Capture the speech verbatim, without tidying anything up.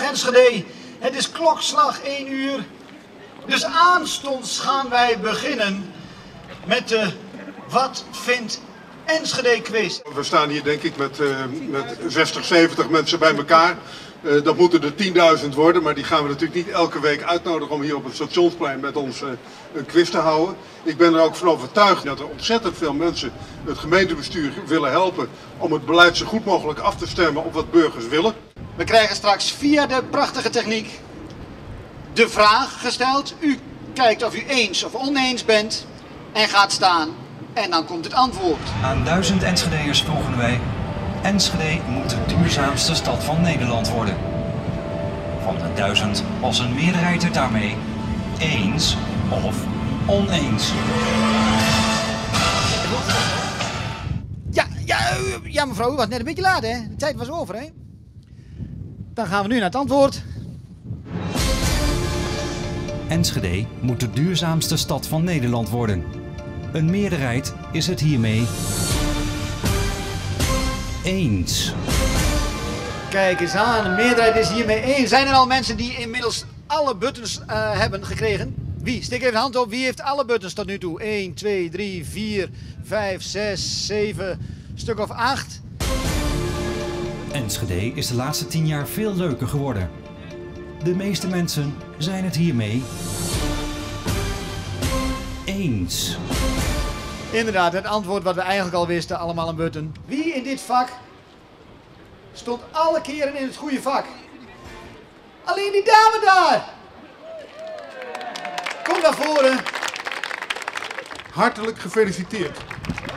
Enschede. Het is klokslag één uur. Dus aanstonds gaan wij beginnen met de Wat vindt Enschede quiz. We staan hier denk ik met, uh, met zestig, zeventig mensen bij elkaar. Uh, dat moeten er tienduizend worden, maar die gaan we natuurlijk niet elke week uitnodigen om hier op het stationsplein met ons uh, een quiz te houden. Ik ben er ook van overtuigd dat er ontzettend veel mensen het gemeentebestuur willen helpen om het beleid zo goed mogelijk af te stemmen op wat burgers willen. We krijgen straks via de prachtige techniek de vraag gesteld. U kijkt of u eens of oneens bent en gaat staan en dan komt het antwoord. Aan duizend Enschedeërs vroegen wij: Enschede moet de duurzaamste stad van Nederland worden. Van de duizend was een meerderheid het daarmee eens of oneens. Ja, ja, ja mevrouw, u was net een beetje laat hè. De tijd was over hè. Dan gaan we nu naar het antwoord. Enschede moet de duurzaamste stad van Nederland worden. Een meerderheid is het hiermee eens. Kijk eens aan, een meerderheid is hiermee eens. Zijn er al mensen die inmiddels alle buttons uh, hebben gekregen? Wie? Steek even de hand op. Wie heeft alle buttons tot nu toe? één, twee, drie, vier, vijf, zes, zeven, stuk of acht. Enschede is de laatste tien jaar veel leuker geworden. De meeste mensen zijn het hiermee eens. Inderdaad, het antwoord wat we eigenlijk al wisten, allemaal een button. Wie in dit vak stond alle keren in het goede vak? Alleen die dame daar! Kom naar voren. Hartelijk gefeliciteerd.